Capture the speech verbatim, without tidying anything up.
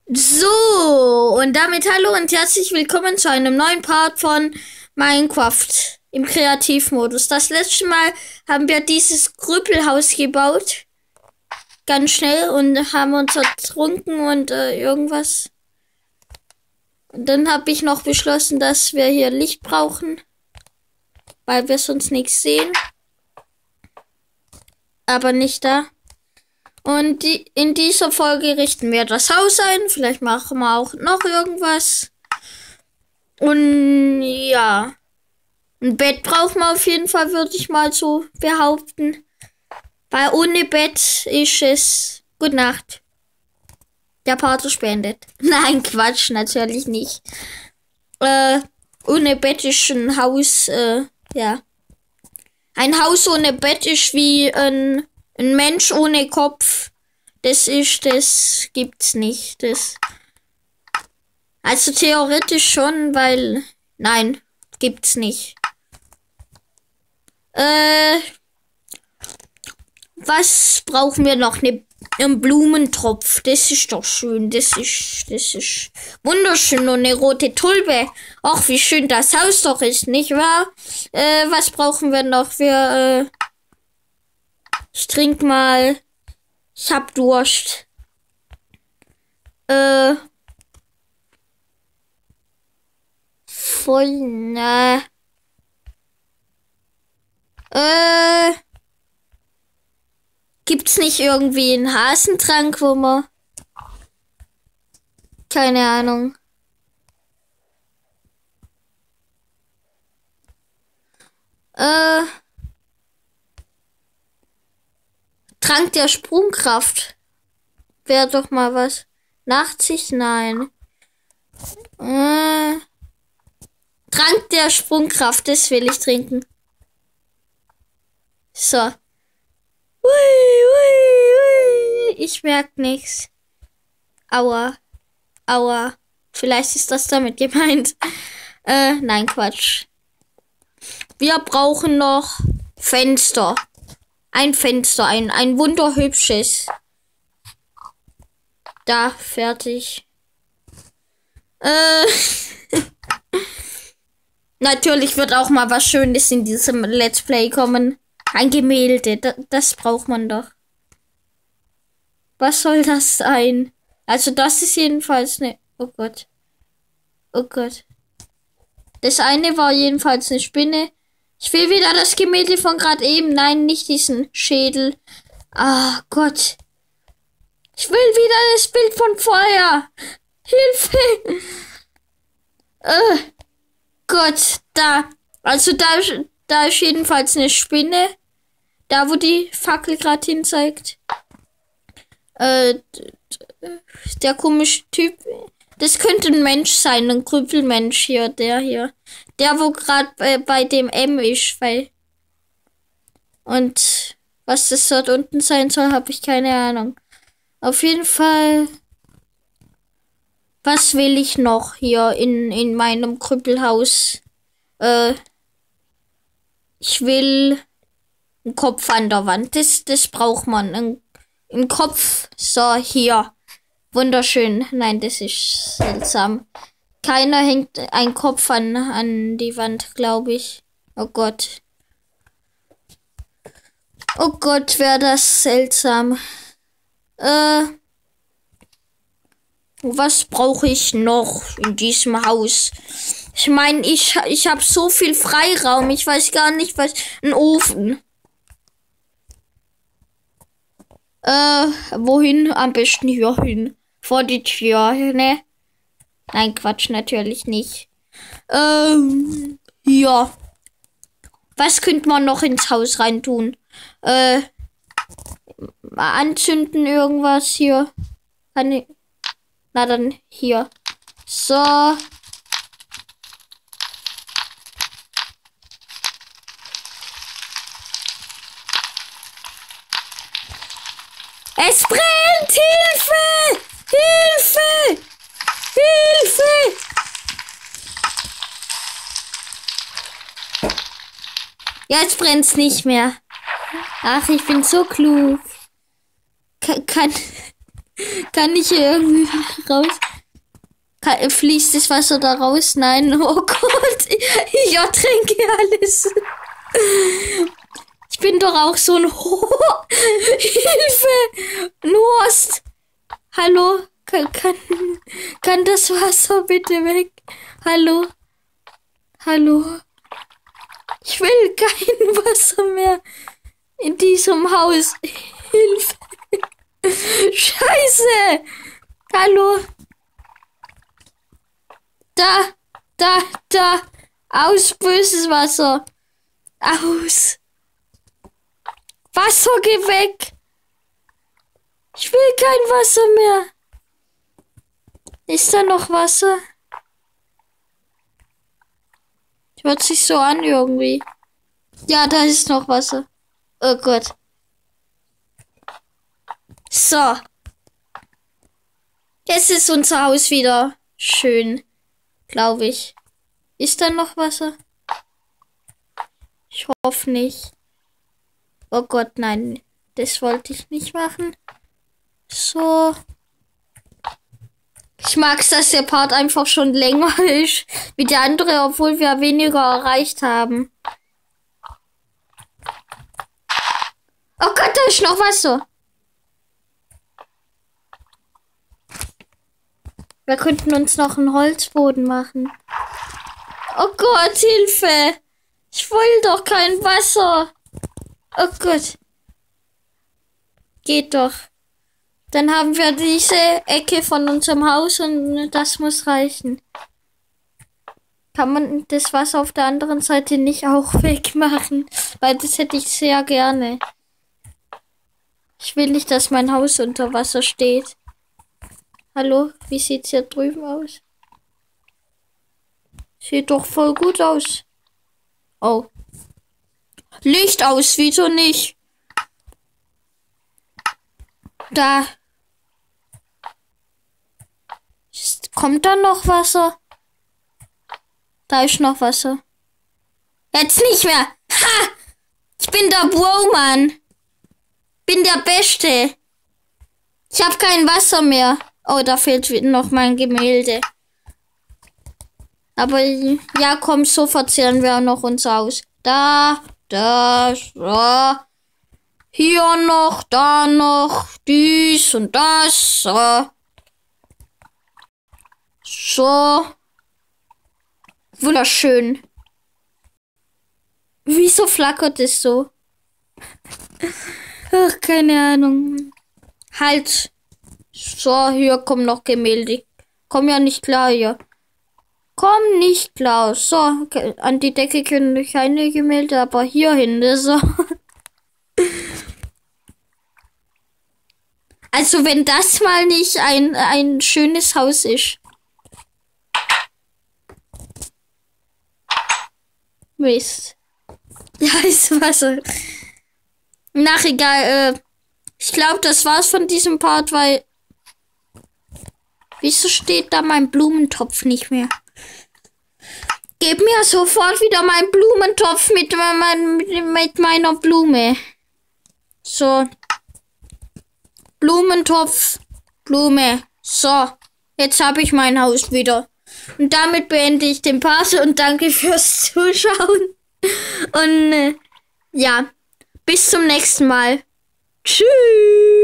So, und damit hallo und herzlich willkommen zu einem neuen Part von Minecraft im Kreativmodus. Das letzte Mal haben wir dieses Krüppelhaus gebaut. Ganz schnell und haben uns ertrunken und äh, irgendwas. Und dann habe ich noch beschlossen, dass wir hier Licht brauchen, weil wir sonst nichts sehen. Aber nicht da. Und die, in dieser Folge richten wir das Haus ein. Vielleicht machen wir auch noch irgendwas. Und ja. Ein Bett brauchen wir auf jeden Fall, würde ich mal so behaupten. Weil ohne Bett ist es... Gute Nacht. Der Part spendet. Nein, Quatsch, natürlich nicht. Äh, ohne Bett ist ein Haus, äh, ja. Ein Haus ohne Bett ist wie ein... Ein Mensch ohne Kopf, das ist, das gibt's nicht. Das, also theoretisch schon, weil, nein, gibt's nicht. Äh, was brauchen wir noch? Ne, einen Blumentopf, das ist doch schön, das ist, das ist wunderschön und eine rote Tulpe. Ach, wie schön das Haus doch ist, nicht wahr? Äh, was brauchen wir noch für, äh, ich trink mal. Ich hab Durst. Äh. Voll, ne. Äh. Gibt's nicht irgendwie einen Hasentrank, wo man... Keine Ahnung. Äh. Trank der Sprungkraft. Wäre doch mal was. achtzig? Nein. Äh, Trank der Sprungkraft, das will ich trinken. So. Ui, ui, ui. Ich merk nichts. Aua. Aua. Vielleicht ist das damit gemeint. Äh, nein, Quatsch. Wir brauchen noch Fenster. Ein Fenster, ein, ein wunderhübsches. Da, fertig. Äh. Natürlich wird auch mal was Schönes in diesem Let's Play kommen. Ein Gemälde, das, das braucht man doch. Was soll das sein? Also das ist jedenfalls eine... Oh Gott. Oh Gott. Das eine war jedenfalls eine Spinne. Ich will wieder das Gemälde von gerade eben. Nein, nicht diesen Schädel. Ah, Gott. Ich will wieder das Bild von vorher. Hilfe. Äh, Gott, da. Also da, da ist jedenfalls eine Spinne. Da, wo die Fackel gerade hin zeigt. Äh, der komische Typ. Das könnte ein Mensch sein, ein Krüppelmensch hier, der hier. Der, wo gerade bei, bei dem M ist, weil... Und was das dort unten sein soll, habe ich keine Ahnung. Auf jeden Fall... Was will ich noch hier in, in meinem Krüppelhaus? Äh... Ich will... einen Kopf an der Wand. Das, das braucht man. Ein, ein Kopf. So, hier. Wunderschön. Nein, das ist seltsam. Keiner hängt einen Kopf an, an die Wand, glaube ich. Oh Gott. Oh Gott, wäre das seltsam. Äh. Was brauche ich noch in diesem Haus? Ich meine, ich, ich habe so viel Freiraum. Ich weiß gar nicht, was... Ein Ofen. Äh, wohin? Am besten hier hin. Vor die Tür, ne? Nein, Quatsch, natürlich nicht. Ähm, ja. Was könnte man noch ins Haus reintun? Äh, mal anzünden irgendwas hier. Kann ich... Na dann hier. So. Es brennt! Hilfe! Hilfe! Hilfe! Jetzt brennt's nicht mehr. Ach, ich bin so klug. Kann, kann, Kann ich hier irgendwie raus? Kann, fließt das Wasser da raus? Nein. Oh Gott. Ich ertränke alles. Ich bin doch auch so ein Ho Hilfe. Durst. Hallo? Kann, kann, kann das Wasser bitte weg? Hallo? Hallo? Ich will kein Wasser mehr in diesem Haus. Hilfe. Scheiße. Hallo? Da, da, da. Aus, böses Wasser. Aus. Wasser, geh weg. Ich will kein Wasser mehr. Ist da noch Wasser? Hört sich so an irgendwie. Ja, da ist noch Wasser. Oh Gott. So. Jetzt ist unser Haus wieder schön. Glaube ich. Ist da noch Wasser? Ich hoffe nicht. Oh Gott, nein. Das wollte ich nicht machen. So. Ich mag's, dass der Part einfach schon länger ist wie der andere, obwohl wir weniger erreicht haben. Oh Gott, da ist noch Wasser. Wir könnten uns noch einen Holzboden machen. Oh Gott, Hilfe. Ich will doch kein Wasser. Oh Gott. Geht doch. Dann haben wir diese Ecke von unserem Haus und das muss reichen. Kann man das Wasser auf der anderen Seite nicht auch wegmachen? Weil das hätte ich sehr gerne. Ich will nicht, dass mein Haus unter Wasser steht. Hallo, wie sieht's hier drüben aus? Sieht doch voll gut aus. Oh. Licht aus, wieso nicht? Da. Kommt da noch Wasser? Da ist noch Wasser. Jetzt nicht mehr. Ha! Ich bin der Bowman. Bin der Beste. Ich habe kein Wasser mehr. Oh, da fehlt noch mein Gemälde. Aber ja, komm, so verzehren wir noch uns aus. Da, da, da. Hier noch, da noch, dies und das. So. So. Wunderschön. Wieso flackert es so? Ach, keine Ahnung. Halt. So, hier kommen noch Gemälde. Komm ja nicht klar hier. Komm nicht klar. So, an die Decke können keine Gemälde, aber hier hin. So. Also wenn das mal nicht ein, ein schönes Haus ist. Mist. Ja, ist Wasser. Nach egal, äh, ich glaube, das war's von diesem Part, weil... Wieso steht da mein Blumentopf nicht mehr? Gib mir sofort wieder meinen Blumentopf mit, mein, mit, mit meiner Blume. So. Blumentopf, Blume. So. Jetzt habe ich mein Haus wieder. Und damit beende ich den Part und danke fürs Zuschauen. Und äh, ja, bis zum nächsten Mal. Tschüss.